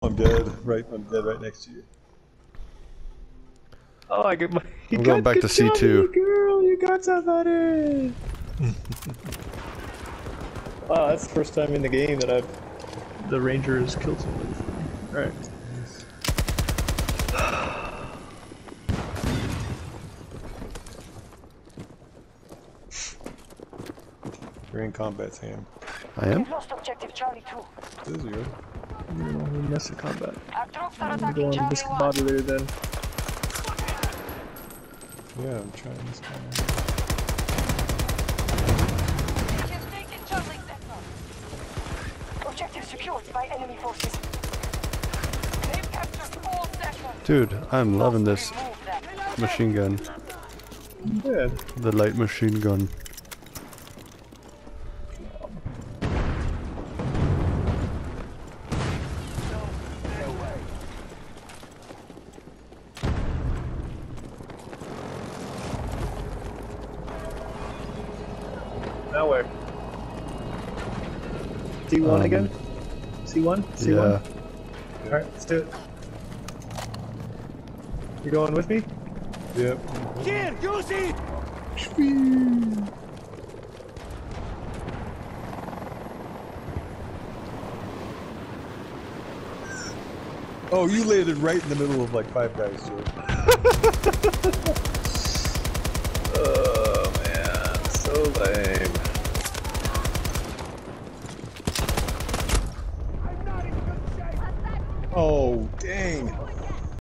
I'm dead. I'm dead right next to you. Oh, I get my. I'm going back to C2. Girl, you got somebody. Wow, that's the first time in the game that the Ranger has killed somebody for me. All right. You're in combat, Sam. I am? We've lost objective Charlie 2. This is good. We missed the combat. Our troops are I'm attacking going Charlie 1. discombobulated then. Yeah, I'm trying this guy. We have taken Charlie sector. Objective secured by enemy forces. They've captured all sectors. Dude, I'm loving this Remove them. machine gun. Good. The light machine gun. Now where? C1 again? C1? C1? Yeah. Alright, let's do it. You going with me? Yep. Here, use it! Oh, you landed right in the middle of like 5 guys, Joe.